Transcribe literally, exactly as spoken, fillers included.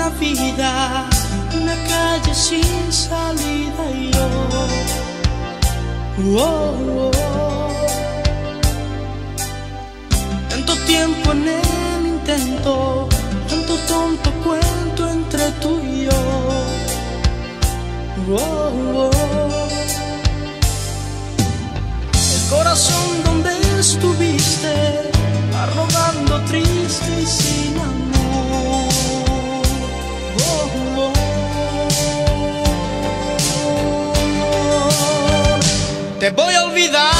una vida, una calle sin salida y yo, oh, oh, tanto tiempo en el intento, tanto tonto cuento entre tú y yo, oh, oh. El corazón donde estuviste, arrogando, triste y sin amor, oh, oh. Te voy a olvidar.